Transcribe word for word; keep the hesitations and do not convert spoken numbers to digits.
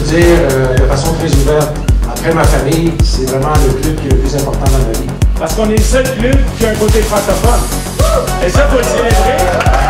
dire euh, de façon très ouverte, après ma famille, c'est vraiment le club qui est le plus important dans ma vie. Parce qu'on est le seul club qui a un côté francophone. Et ça, faut le célébrer.